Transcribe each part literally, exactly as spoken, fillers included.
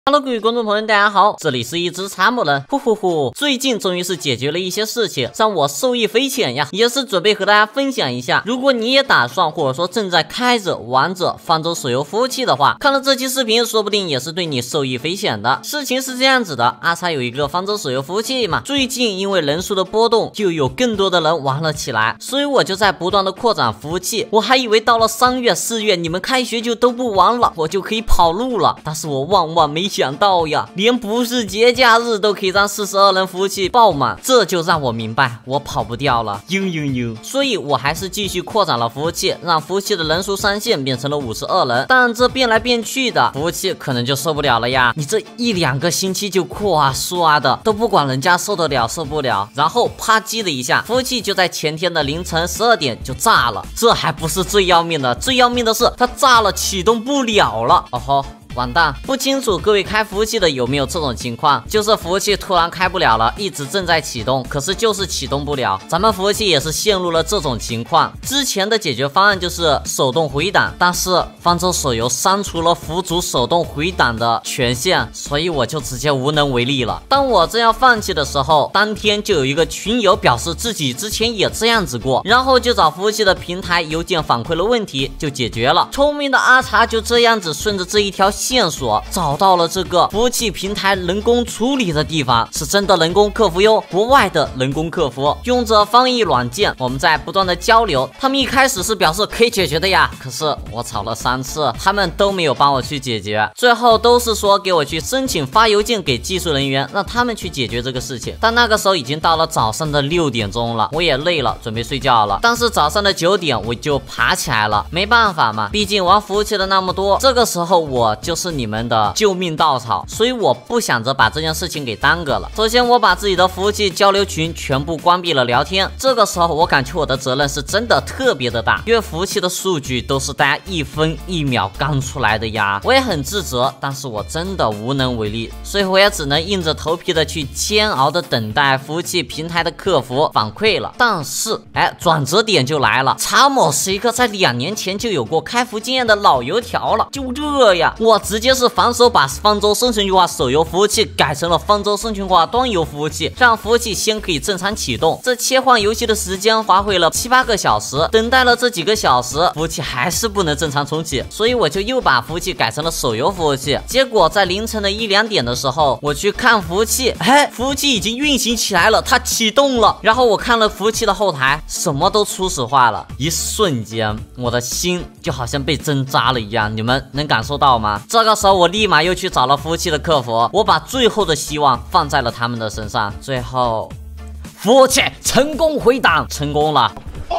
Hello， 各位观众朋友，大家好，这里是一只查某人，呼呼呼！最近终于是解决了一些事情，让我受益匪浅呀，也是准备和大家分享一下。如果你也打算或者说正在开着玩着方舟手游服务器的话，看了这期视频，说不定也是对你受益匪浅的。事情是这样子的，阿叉有一个方舟手游服务器嘛，最近因为人数的波动，就有更多的人玩了起来，所以我就在不断的扩展服务器。我还以为到了三月、四月，你们开学就都不玩了，我就可以跑路了，但是我万万没想到呀，连不是节假日都可以让四十二人服务器爆满，这就让我明白我跑不掉了，呦呦呦！所以我还是继续扩展了服务器，让服务器的人数上限变成了五十二人。但这变来变去的，服务器可能就受不了了呀！你这一两个星期就扩啊刷的，都不管人家受得了受不了，然后啪叽的一下，服务器就在前天的凌晨十二点就炸了。这还不是最要命的，最要命的是它炸了，启动不了了。哦吼！完蛋，不清楚各位开服务器的有没有这种情况，就是服务器突然开不了了，一直正在启动，可是就是启动不了。咱们服务器也是陷入了这种情况。之前的解决方案就是手动回档，但是方舟手游删除了辅助手动回档的权限，所以我就直接无能为力了。当我正要放弃的时候，当天就有一个群友表示自己之前也这样子过，然后就找服务器的平台邮件反馈了问题，就解决了。聪明的阿茶就这样子顺着这一条线索找到了这个服务器平台人工处理的地方，是真的人工客服哟，国外的人工客服，用着翻译软件，我们在不断的交流。他们一开始是表示可以解决的呀，可是我吵了三次，他们都没有帮我去解决，最后都是说给我去申请发邮件给技术人员，让他们去解决这个事情。但那个时候已经到了早上的六点钟了，我也累了，准备睡觉了。但是早上的九点我就爬起来了，没办法嘛，毕竟玩服务器的那么多，这个时候我就是你们的救命稻草，所以我不想着把这件事情给耽搁了。首先我把自己的服务器交流群全部关闭了聊天，这个时候我感觉我的责任是真的特别的大，因为服务器的数据都是大家一分一秒刚出来的呀，我也很自责，但是我真的无能为力，所以我也只能硬着头皮的去煎熬的等待服务器平台的客服反馈了。但是哎，转折点就来了，查某是一个在两年前就有过开服经验的老油条了，就这呀，我直接是反手把方舟生存计划手游服务器改成了方舟生存计划端游服务器，让服务器先可以正常启动。这切换游戏的时间花费了七八个小时，等待了这几个小时，服务器还是不能正常重启，所以我就又把服务器改成了手游服务器。结果在凌晨的一两点的时候，我去看服务器，哎，服务器已经运行起来了，它启动了。然后我看了服务器的后台，什么都初始化了，一瞬间我的心就好像被针扎了一样，你们能感受到吗？这个时候我立马又去找了服务器的客服，我把最后的希望放在了他们的身上，最后服务器成功回档，成功了。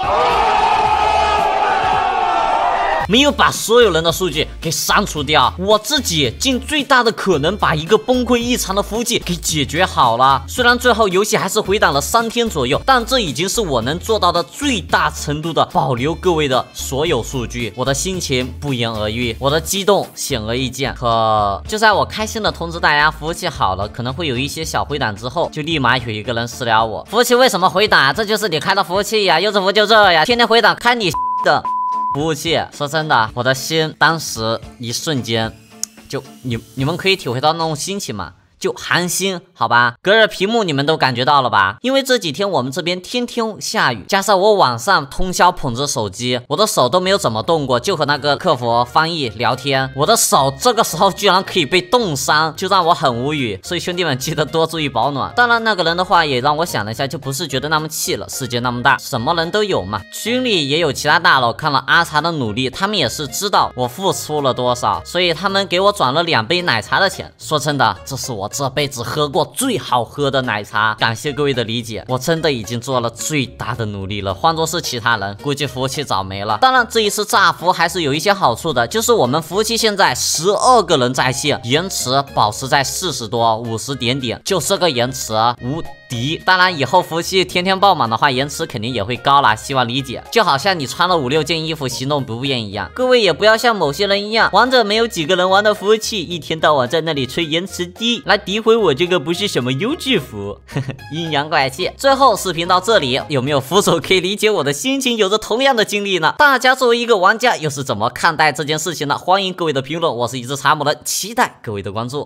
没有把所有人的数据给删除掉，我自己尽最大的可能把一个崩溃异常的服务器给解决好了。虽然最后游戏还是回档了三天左右，但这已经是我能做到的最大程度的保留各位的所有数据。我的心情不言而喻，我的激动显而易见。可就在我开心的通知大家服务器好了，可能会有一些小回档之后，就立马有一个人私聊我，服务器为什么回档？这就是你开的服务器呀，又这不就这呀，天天回档，开你的服务器。说真的，我的心当时一瞬间就你你们可以体会到那种心情吗？就寒心，好吧，隔着屏幕你们都感觉到了吧？因为这几天我们这边天天下雨，加上我晚上通宵捧着手机，我的手都没有怎么动过，就和那个客服翻译聊天，我的手这个时候居然可以被冻伤，就让我很无语。所以兄弟们记得多注意保暖。当然那个人的话也让我想了一下，就不是觉得那么气了，世界那么大，什么人都有嘛。群里也有其他大佬看了阿茶的努力，他们也是知道我付出了多少，所以他们给我转了两杯奶茶的钱。说真的，这是我这辈子喝过最好喝的奶茶，感谢各位的理解，我真的已经做了最大的努力了。换作是其他人，估计服务器早没了。当然这一次炸服还是有一些好处的，就是我们服务器现在十二个人在线，延迟保持在四十多五十点点，就这个延迟无敌。当然以后服务器天天爆满的话，延迟肯定也会高啦，希望理解。就好像你穿了五六件衣服行动不便一样，各位也不要像某些人一样，玩着没有几个人玩的服务器，一天到晚在那里吹延迟低，来诋毁我这个不是什么优质服，阴阳怪气。最后视频到这里，有没有扶手可以理解我的心情，有着同样的经历呢？大家作为一个玩家又是怎么看待这件事情呢？欢迎各位的评论，我是一只查某人，期待各位的关注。